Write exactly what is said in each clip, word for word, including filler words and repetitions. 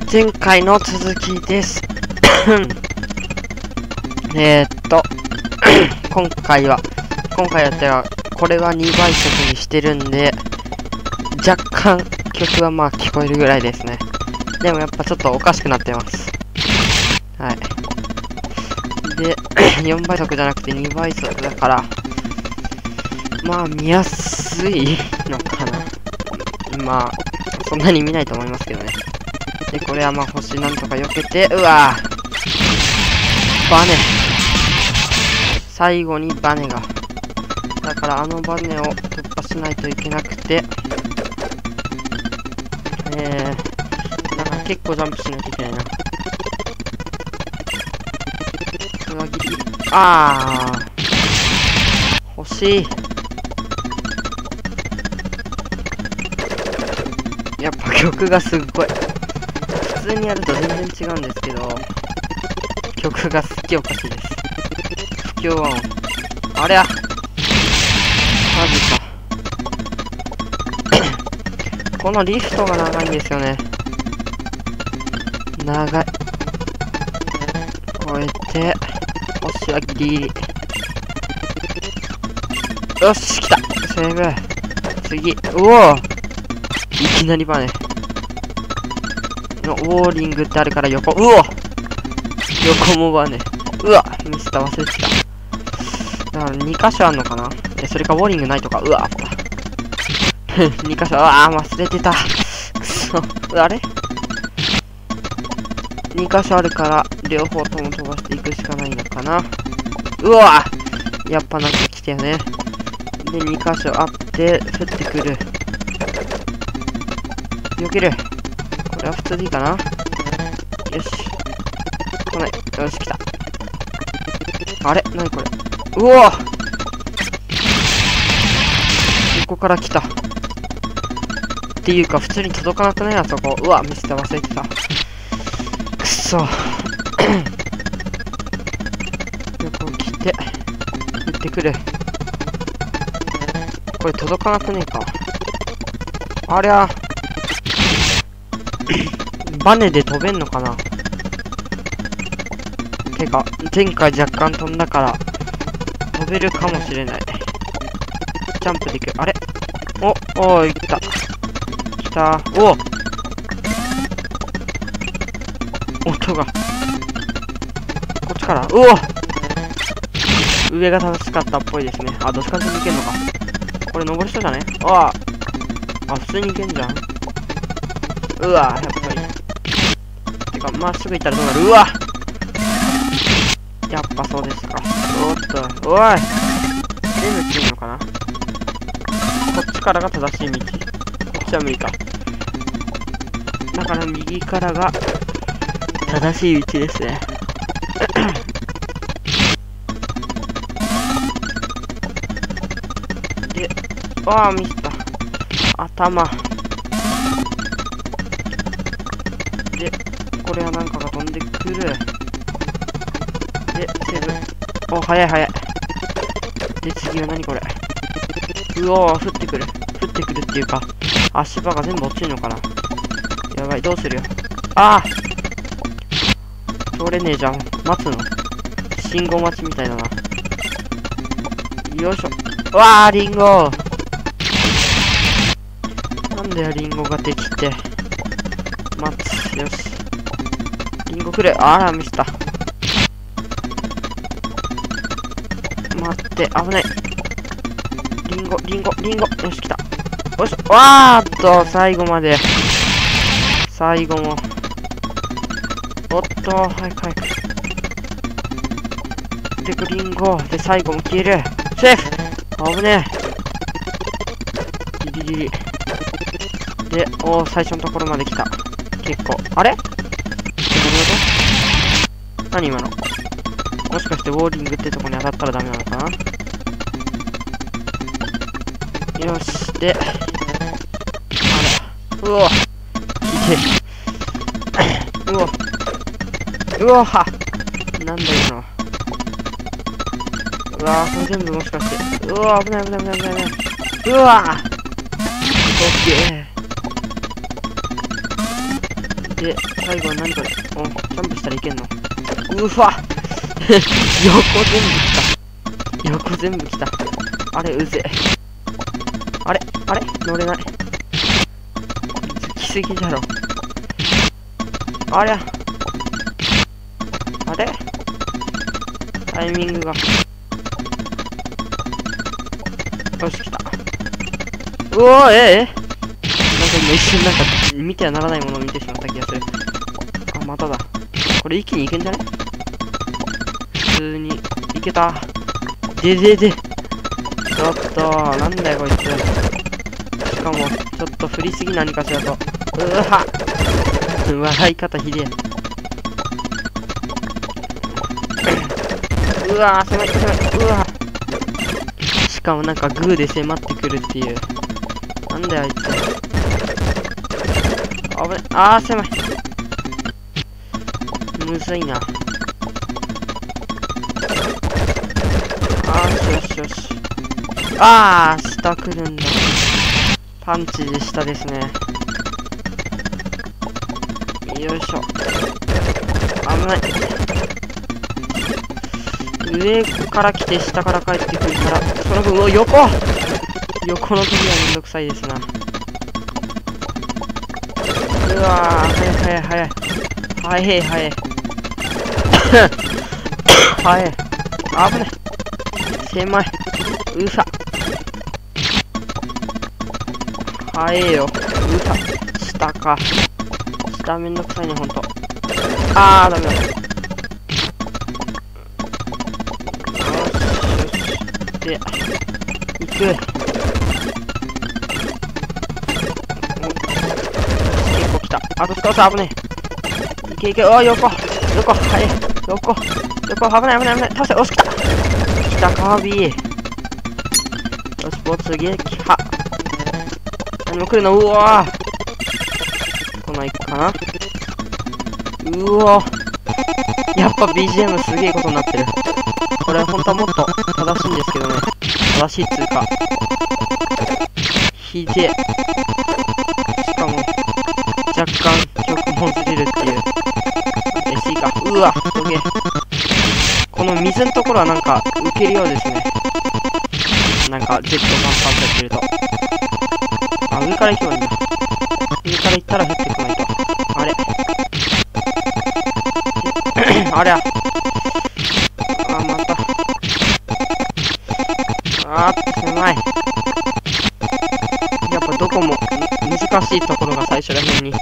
前回の続きです。えーっと、今回は、今回やったら、これはにばい速にしてるんで、若干曲はまあ聞こえるぐらいですね。でもやっぱちょっとおかしくなってます。はい。で、よんばい速じゃなくてにばい速だから、まあ見やすいのかな。まあ、そんなに見ないと思いますけどね。で、これはまあ星なんとか避けて、うわぁバネ最後にバネが。だからあのバネを突破しないといけなくて、えー、なんか結構ジャンプしないといけないな。うわ、ギリギリ。あー。欲しい。やっぱ曲がすっごい。普通にやると全然違うんですけど、曲がすっげえおかしいです。不協和音。あれやマジか。このリフトが長いんですよね。長い。こうやって、星はギリギリ。よし、来たセーブ。次。うおーいきなりバネ。のウォーリングってあるから横。うお横もバネ。うわミスった忘れてた。だからに箇所あんのかな。え、それかウォーリングないとか。うわに箇所。ああ忘れてた。くそ。あれ ?に 箇所あるから両方とも飛ばしていくしかないのかな。うわやっぱなんか来たよね。でに箇所あって降ってくる。避ける。これは普通でいいかな。よし。来ない。よし、来た。あれなにこれ。うわここから来た。っていうか、普通に届かなくないあそこ。うわ、ミスった忘れてた。くっそ。横来て、降ってくる。これ届かなくねえか。ありゃ。バネで飛べんのかな。てか、前回若干飛んだから、飛べるかもしれない。ジャンプできる。あれお、おー、いった。来た。お音が。こっちから。うお上が正しかったっぽいですね。あ、どっちからでもいけんのか。これ登る人じゃねああ。あ、普通にいけんじゃん。うわやっぱり。てか、まっすぐ行ったらどうなる。うわやっぱそうですか。おっと、おい全部っていいのかな。こっちからが正しい道。こっちは無理か。だから右からが正しい道ですね。で、ああ、ミスった。頭。で、これはなんかが飛んでくる。で、セーブ。お、早い早い。で、次は何これ。うおー、降ってくる。降ってくるっていうか、足場が全部落ちるのかな。やばい、どうするよ。ああ通れねえじゃん。待つの信号待ちみたいだな。よいしょ。うわあリンゴなんだよ、リンゴができて。待つ。よし。リンゴくれ。あら、ミスった。待って、危ない。リンゴ、リンゴ、リンゴ。よし、来た。よし。わーっと、最後まで。最後も。おっと、早く早く。で、リンゴ。で、最後も消える。セーフ危ねえ。ギリギリ。で、おー、最初のところまで来た。結構。あれ何今の。もしかしてウォーリングってとこに当たったらダメなのかな。よし。で、あれ。うおいて。うおうわはなんだ今の。うわーこれ全部もしかして。うわー危ない危ない危ない危ない危ない。うわーオッケで、最後は何これ。お、ジャンプしたらいけんの。うわ横全部来た。横全部来た。あれ、うぜえ。あれあれ乗れない。来すぎだろ。ありゃ。あれタイミングが。よし、来た。うおー、ええなんか今一瞬なんか見てはならないものを見てしまった気がする。あ、まただ。これ一気にいけんじゃね？普通に。いけた。ででで。ちょっと、なんだよこいつ。しかも、ちょっと振りすぎ何かしらと。うわ笑い方ひでえ。うわー、狭い、狭い。うわー。しかもなんかグーで迫ってくるっていう。なんだよ、あいつ。危ない。あー、狭い。むずいな。あー、よしよしよし。あー、下来るんだ。パンチで下ですね。よいしょ。危ない。上から来て下から帰ってくるから、その分、うわ、横横の時はめんどくさいですな。うわー、早い早い早い。早い早い。早い。危ない。狭い。うさ。早えよ。うさ。下か。下めんどくさいね、ほんと。あー、ダメだ。よし、よし。で、行く。結構来た。あと少し危ねえ。いけいけ。おい、横。横。はい。横。横。危ない危ない危ない。倒せ。おし、来た。来た、カービィ。よし、没撃破。何も来るの。うわー。来ないかな。うおー。やっぱ ビージーエム すげえことになってる。これ本当はもっと正しいんですけどね。正しいっつうか。ひでえ。しかも、若干曲もずれるっていう。エスイー か。うわ、すげえ。この水のところはなんか浮けるようですね。なんかジェットパンパンとやってると。あ、上から行けばいいんだ。上から行ったら降ってこないと。あれありゃ。あ、また。あー、狭い。やっぱどこも難しいところが最初らへんに。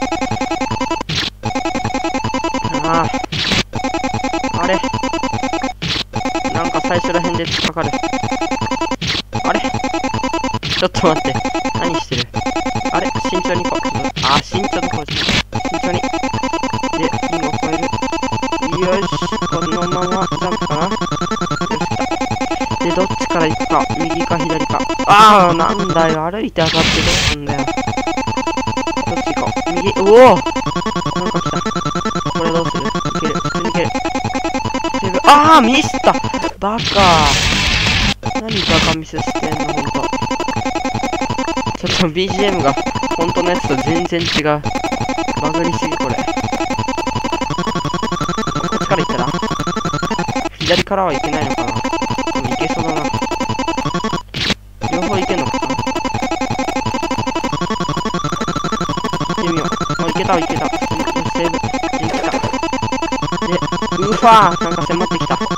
ああ。あれなんか最初らへんで突っかかる。あれちょっと待って。何してる？あれ慎重にこう。あー、慎重にこうして。慎重に。で、リングを越える。よし、このままジャンプかな。よし。で、どっちから行くか。右か左か。ああ、なんだよ。歩いて上がってどうすんだよ。どっち行こう。右。うおーなんか来た。これどうする？いける。普通にいける。セーブ。ああ、ミスった。バカ。何バカミスしてんの、ほんと。ちょっと ビージーエム が本当のやつと全然違う。バグりすぎ、これ。こっちから行ったら左からはいけないのかな。でもいけそうだな。両方いけんのかな。行ってみよう。あ、いけたいけた。よし、セーブ。できた。で、うわーなんか迫ってきた。迫ってきたから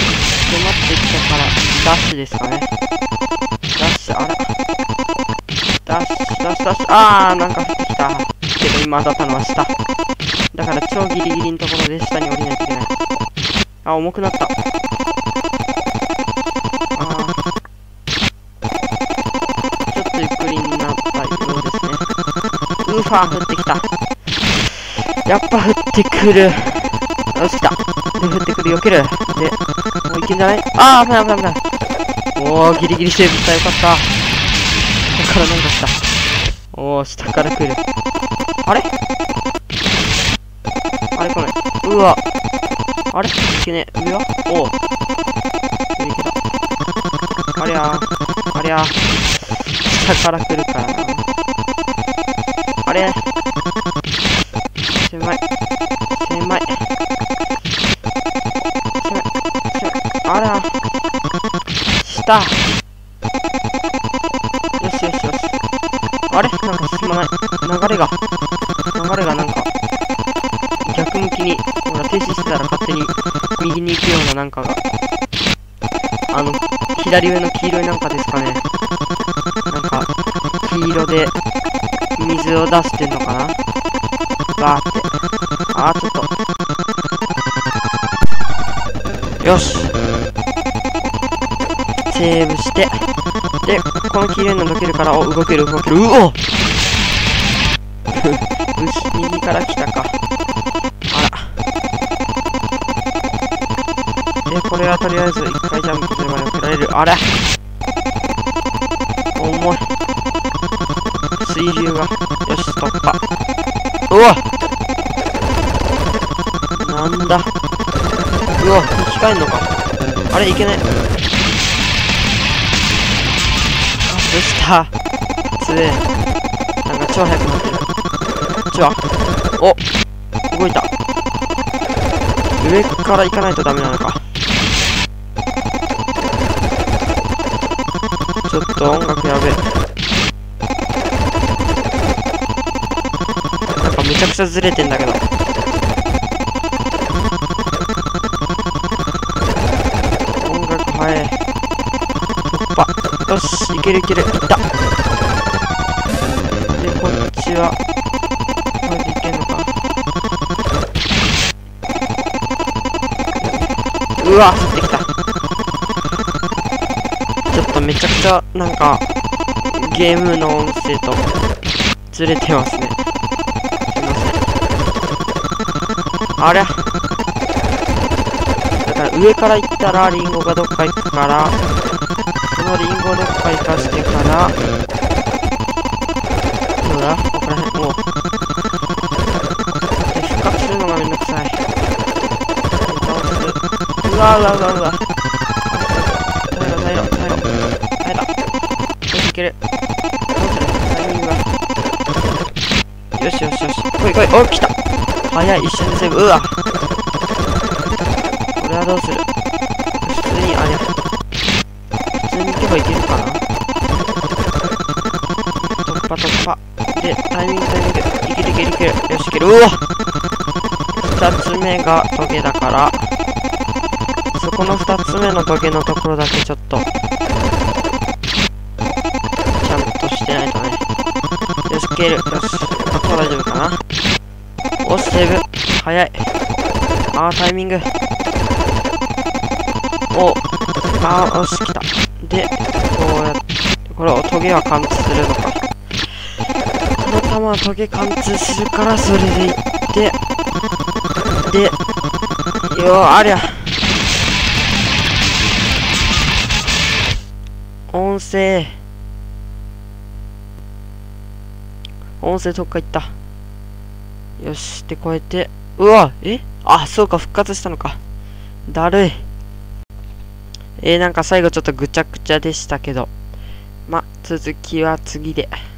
ダッシュですかね。ダッシュ、あらダッシュダッシュダッシュ。あーなんか降ってきたけど今当たったのは下だから超ギリギリのところで下に降りないといけない。あ、重くなった。あーちょっとゆっくりになったようですね。ウーファー降ってきた。やっぱ降ってくる。よし来た。で降ってくる、避ける。でもういけんじゃない？あー危ない危ない危ない。おーギリギリセーブした。よかった。下からなんか来た。おー下から来る。あれあれ来ない。うわあれいけねえ。上はおう上いけた。ありゃーありゃー下から来るからな。あれ狭い。狭い。狭い。狭い。あら。下。よしよしよし。あれなんか進まない。流れが。流れがなんか、逆向きに、ほら、停止してたら勝手に右に行くようななんかが。あの、左上の黄色いなんかですかね。なんか、黄色で水を出してんのかなバーって。あー、ちょっと。よし。セーブして。で、この黄色いのどけるから、お、動ける動ける。うお右から来たか。あら。で、これはとりあえず一回ジャンプすればよけられる。あれ重い。水流が。よし、突破。うわなんだ。うわ、生き返んのか。あれ、いけない。外した。つえ。なんか超速くなってる。こっちは。お動いた。上から行かないとダメなのか。ちょっと音楽やべえ。なんかめちゃくちゃずれてんだけど。音楽速い。突破。よし、いけるいける。いった。で、こっちは、これでいけんのか。うわ、降ってきた。ちょっとめちゃくちゃ、なんか、ゲームの音声と、ずれてますね。すいません。ありゃ。だから上から行ったら、リンゴがどっか行くから、そのリンゴをどっか行かしてから、どうだここら辺、もう。で、復活するのがめんどくさい。うわうわうわうわ。耐えろ耐えろ耐えろ。耐えた。よしいける。どうするタイミングが。よしよしよし。来い来い。お来た。早い。一瞬でセーブ。うわ。これはどうする。普通にありゃ。普通に行けばいけるかな。突破突破。で、タイミングタイミング。いけるいけるいける。よしいける。うわ二つ目がトゲだから、そこの二つ目のトゲのところだけちょっと、ちゃんとしてないとね。よし、いける。よし。あと大丈夫かな。おし、セーブ。早い。あー、タイミング。おあー、よし、来た。で、こうやって、これをトゲは貫通するのか。この弾はトゲ貫通するから、それでいって、で、よー、ありゃ。音声。音声どっか行った。よし。で、こうやって。うわえあ、そうか、復活したのか。だるい。えー、なんか最後ちょっとぐちゃぐちゃでしたけど。ま、続きは次で。